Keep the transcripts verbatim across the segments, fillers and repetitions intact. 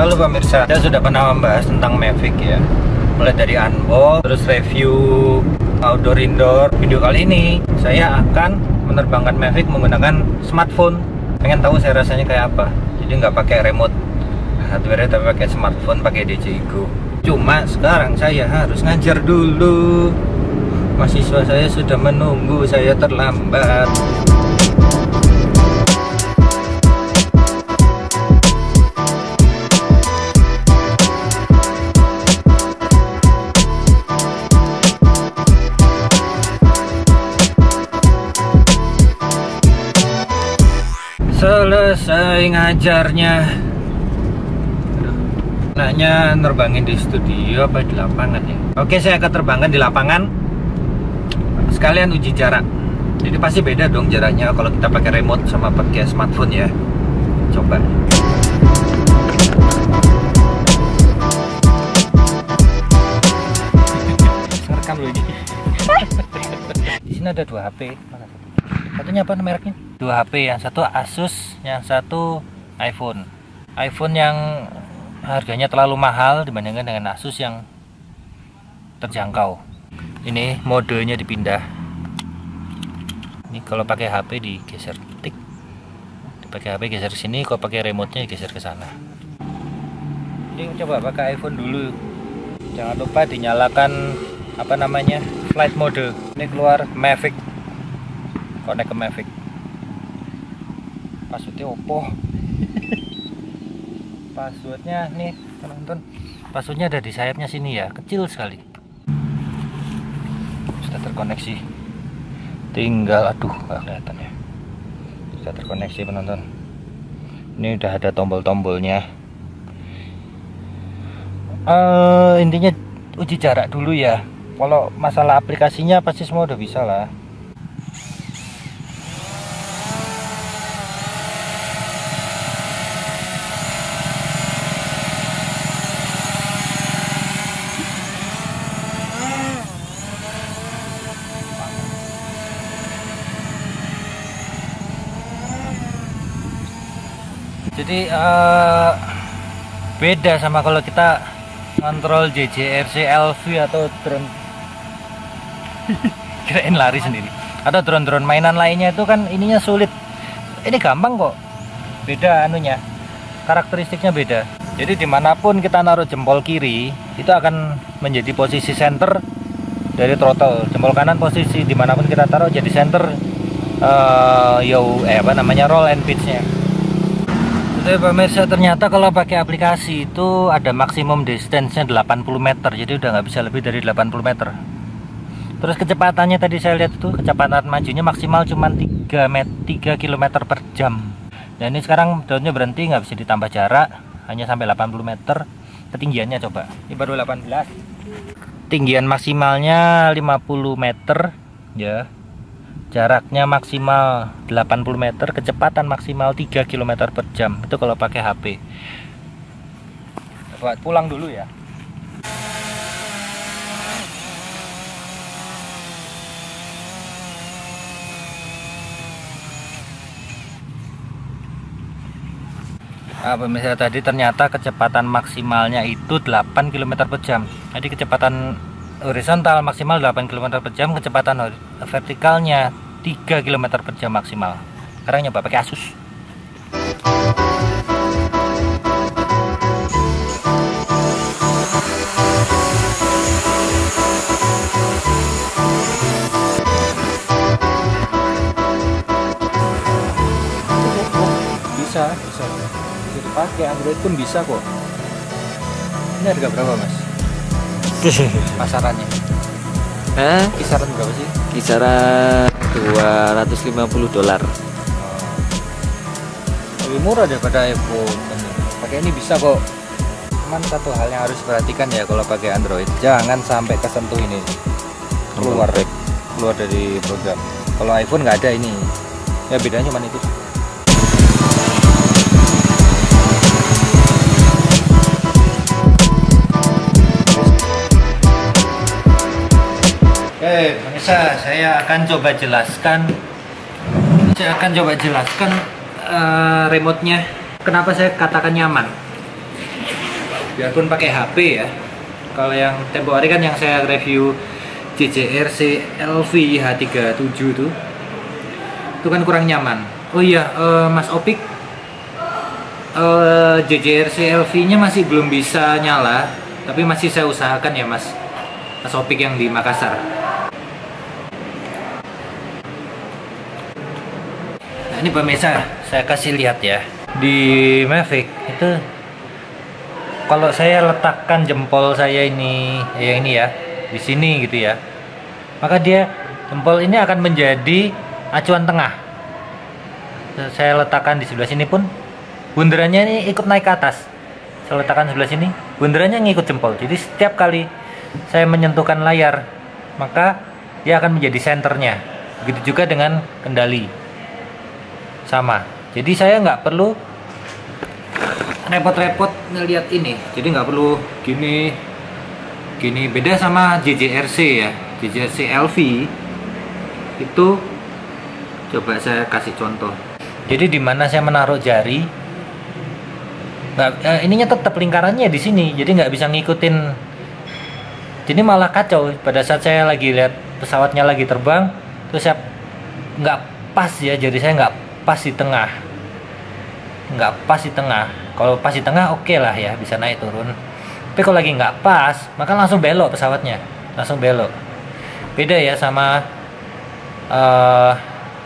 lalu pemirsa, saya sudah pernah membahas tentang Mavic ya, mulai dari unbox, terus review outdoor indoor. Video kali ini saya akan menerbangkan Mavic menggunakan smartphone. Pengen tahu saya rasanya kayak apa? Jadi nggak pakai remote hardware tapi pakai smartphone, pakai D J I Go. Cuma sekarang saya harus ngajar dulu. Mahasiswa saya sudah menunggu, saya terlambat. Selesai ngajarnya. Enaknya nerbangin di studio apa di lapangan ya? Oke, saya akan terbangkan di lapangan sekalian uji jarak. Jadi pasti beda dong jaraknya kalau kita pakai remote sama pakai smartphone ya. Coba. Rekam loh ini. Di sini ada dua H P. Satunya apa mereknya? Dua H P, yang satu Asus, yang satu iPhone. iPhone yang harganya terlalu mahal dibandingkan dengan Asus yang terjangkau. Ini modenya dipindah. Ini kalau pakai H P digeser tik. Pakai H P geser ke sini, kalau pakai remote-nya geser ke sana. Ini coba pakai iPhone dulu. Jangan lupa dinyalakan apa namanya? Flight mode. Ini keluar Mavic. Connect ke Mavic. Passwordnya opo? Passwordnya nih penonton. Passwordnya ada di sayapnya sini ya, kecil sekali. Sudah terkoneksi. Tinggal, aduh, nggak kelihatan ya. Sudah terkoneksi penonton. Ini udah ada tombol-tombolnya. Uh, intinya uji jarak dulu ya. Kalau masalah aplikasinya pasti semua udah bisa lah. Jadi uh, beda sama kalau kita kontrol J J R C L V atau drone. Kirain lari sendiri. Atau drone-drone mainan lainnya itu kan ininya sulit. Ini gampang kok. Beda anunya, karakteristiknya beda. Jadi dimanapun kita naruh jempol kiri, itu akan menjadi posisi center dari throttle. Jempol kanan posisi dimanapun kita taruh jadi center uh, yo eh apa namanya roll and pitch-nya. Jadi pemirsa, ternyata kalau pakai aplikasi itu ada maksimum distance-nya delapan puluh meter, jadi udah nggak bisa lebih dari delapan puluh meter. Terus kecepatannya tadi saya lihat itu kecepatan majunya maksimal cuma tiga kilometer per jam. Dan ini sekarang drone-nya berhenti, nggak bisa ditambah jarak, hanya sampai delapan puluh meter. Ketinggiannya coba, ini baru delapan belas. Tinggian maksimalnya lima puluh meter ya. Jaraknya maksimal delapan puluh meter, kecepatan maksimal tiga kilometer per jam. Itu kalau pakai H P. Buat pulang dulu ya. Nah, pemirsa, tadi ternyata kecepatan maksimalnya itu delapan kilometer per jam. Jadi kecepatan horizontal maksimal delapan kilometer per jam, kecepatan vertikalnya tiga kilometer per jam maksimal. Sekarang nyoba pakai Asus. Bisa, bisa. Bisa dipakai, Android pun bisa kok. Ini harga berapa, Mas? Pasarannya? Hah? Kisaran berapa sih? Kisaran dua ratus lima puluh dolar. Lebih murah daripada iPhone. Pakai ini bisa kok. Cuman satu hal yang harus diperhatikan ya kalau pakai Android, jangan sampai kesentuh ini. Keluar keluar dari program. Kalau iPhone nggak ada ini. Ya bedanya cuma itu. Oke, pemirsa, saya akan coba jelaskan. Saya akan coba jelaskan uh, remote-nya. Kenapa saya katakan nyaman? biarpun pakai H P ya. Kalau yang tempo hari kan yang saya review J J R C L V H tiga puluh tujuh tuh, itu kan kurang nyaman. Oh iya, uh, Mas Opik, uh, J J R C L V-nya masih belum bisa nyala, tapi masih saya usahakan ya Mas, Mas Opik yang di Makassar. Nah ini pemirsa, saya kasih lihat ya, di Mavic itu kalau saya letakkan jempol saya ini, ya ini ya, di sini gitu ya, maka dia jempol ini akan menjadi acuan tengah. Saya letakkan di sebelah sini pun bunderannya ini ikut naik ke atas. Saya letakkan sebelah sini, bunderannya ngikut jempol. Jadi setiap kali saya menyentuhkan layar, maka dia akan menjadi senternya. Begitu juga dengan kendali, sama. Jadi saya nggak perlu repot-repot ngelihat ini. Jadi nggak perlu gini, gini. Beda sama J J R C ya, J J R C L V itu. Coba saya kasih contoh. Jadi di mana saya menaruh jari, nggak, eh, ininya tetap lingkarannya di sini, jadi nggak bisa ngikutin. Jadi malah kacau pada saat saya lagi lihat pesawatnya lagi terbang, terus saya nggak pas ya, jadi saya nggak pas di tengah, nggak pas di tengah. Kalau pas di tengah oke okay lah ya, bisa naik turun. Tapi kalau lagi nggak pas, maka langsung belok pesawatnya, langsung belok. Beda ya sama uh,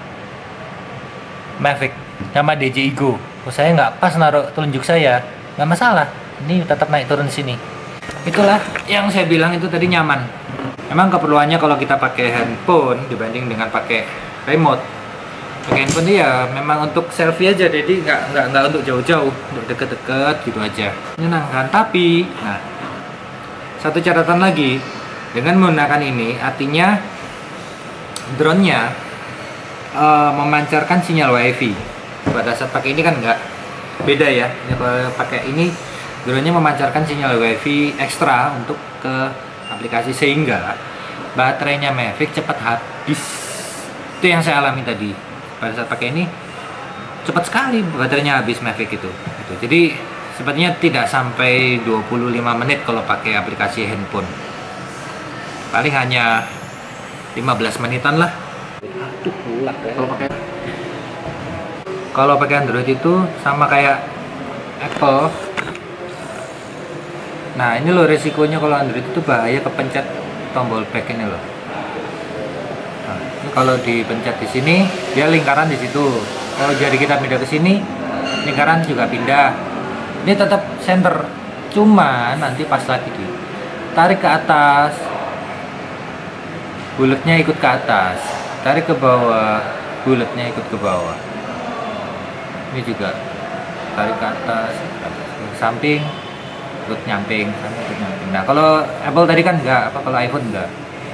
Mavic sama D J I Go. Oh, saya nggak pas naruh telunjuk saya, nggak masalah, ini tetap naik turun di sini. Itulah yang saya bilang itu tadi nyaman. Memang keperluannya kalau kita pakai handphone dibanding dengan pakai remote. Pakai handphone ya memang untuk selfie aja, jadi nggak nggak nggak untuk jauh-jauh, untuk deket-deket gitu aja. Menyenangkan. Tapi, nah satu catatan lagi, dengan menggunakan ini, artinya drone-nya Uh, memancarkan sinyal WiFi. Pada saat pakai ini kan nggak, beda ya. Ini kalau pakai ini, drone-nya memancarkan sinyal WiFi ekstra untuk ke aplikasi, sehingga baterainya Mavic cepat habis. Itu yang saya alami tadi. Pada saat pakai ini cepat sekali baterainya habis Mavic itu. Gitu. Jadi sepertinya tidak sampai dua puluh lima menit kalau pakai aplikasi handphone. Paling hanya lima belas menitan lah. Aduh, pulak ya. Kalau pakai Kalau pakai Android itu sama kayak Apple. Nah, ini loh resikonya kalau Android itu bahaya kepencet tombol back ini loh. Nah, ini kalau dipencet di sini, dia lingkaran di situ. Kalau jari kita pindah ke sini, lingkaran juga pindah. Ini tetap center, cuma nanti pas lagi ditarik ke atas, bulatnya ikut ke atas. Tarik ke bawah, bulatnya ikut ke bawah. Ini juga tarik ke atas, ke samping, ikut nyamping, samping, ikut nyamping. Nah kalau Apple tadi kan enggak, apa kalau iPhone enggak.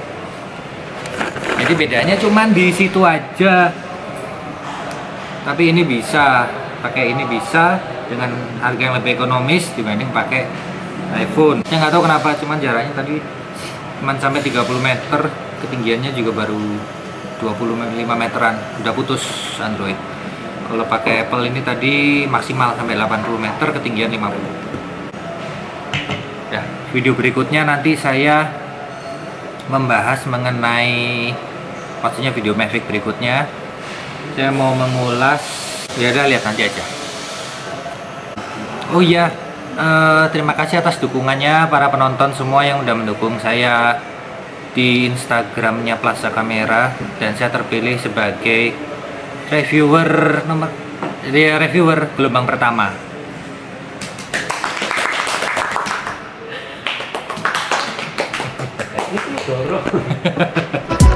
Jadi bedanya cuman di situ aja. Tapi ini bisa, pakai ini bisa dengan harga yang lebih ekonomis dibanding pakai iPhone. Saya nggak tahu kenapa, cuman jaraknya tadi cuman sampai tiga puluh meter, ketinggiannya juga baru dua puluh lima meteran, udah putus Android. Kalau pakai Apple ini tadi maksimal sampai delapan puluh meter, ketinggian lima puluh. Ya, video berikutnya nanti saya membahas mengenai, maksudnya video Mavic berikutnya saya mau mengulas, ya udah lihat nanti aja. Oh iya, eh, terima kasih atas dukungannya para penonton semua yang udah mendukung saya di Instagramnya Plaza Kamera, dan saya terpilih sebagai reviewer nomor dia reviewer gelombang pertama. Itu